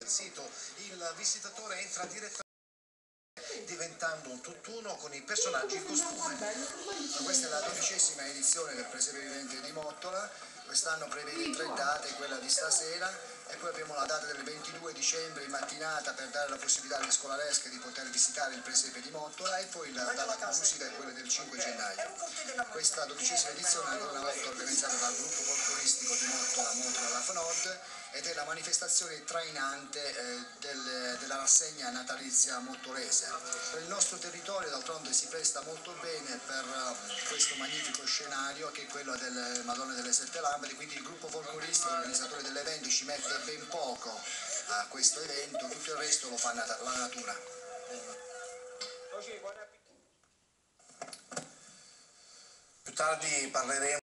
del sito, il visitatore entra direttamente diventando un tutt'uno con i personaggi in costume. Questa è la 12ª edizione del Presepe Vivente di Mottola, quest'anno prevede 3 date, quella di stasera, e poi abbiamo la data del 22 dicembre in mattinata per dare la possibilità alle scolaresche di poter visitare il Presepe di Mottola, e poi la data conclusiva è quella del 5 gennaio. Questa 12ª edizione è ancora una volta organizzata dal gruppo folcloristico di Mottola, Mottola La Fnord, ed è la manifestazione trainante della rassegna natalizia mottolese. Il nostro territorio d'altronde si presta molto bene per questo magnifico scenario che è quello delle Madonne delle Sette Lampade, quindi il gruppo folcloristico, organizzatore dell'evento, ci mette ben poco a questo evento, tutto il resto lo fa la natura. Più tardi parleremo